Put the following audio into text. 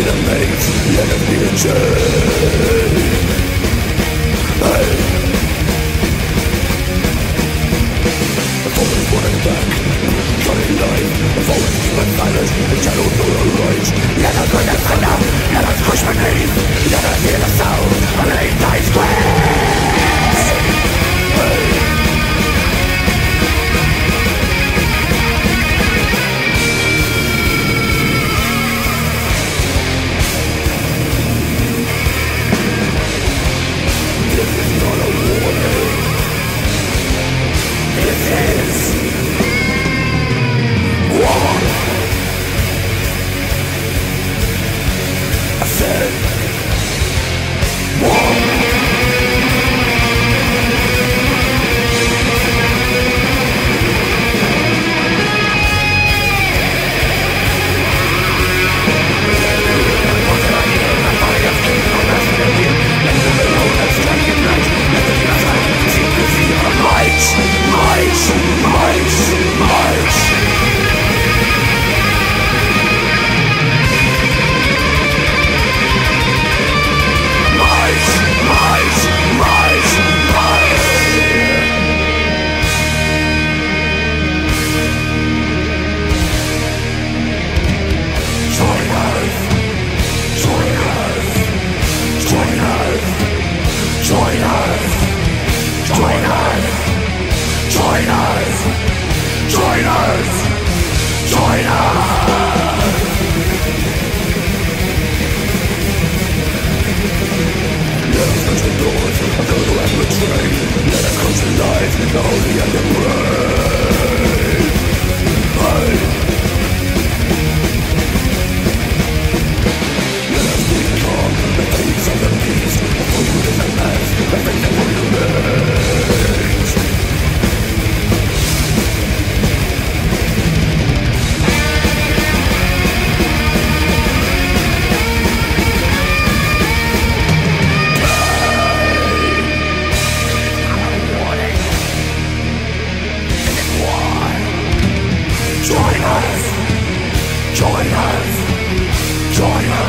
in a maze, let us be a chain. Hey. The fallen running back, cutting life. The fallen human silence, the shadow through the rage. Let us bring the thunder, let us crush beneath. Let us hear the sound of an eight-dice grace. Hey. Join us! Join us!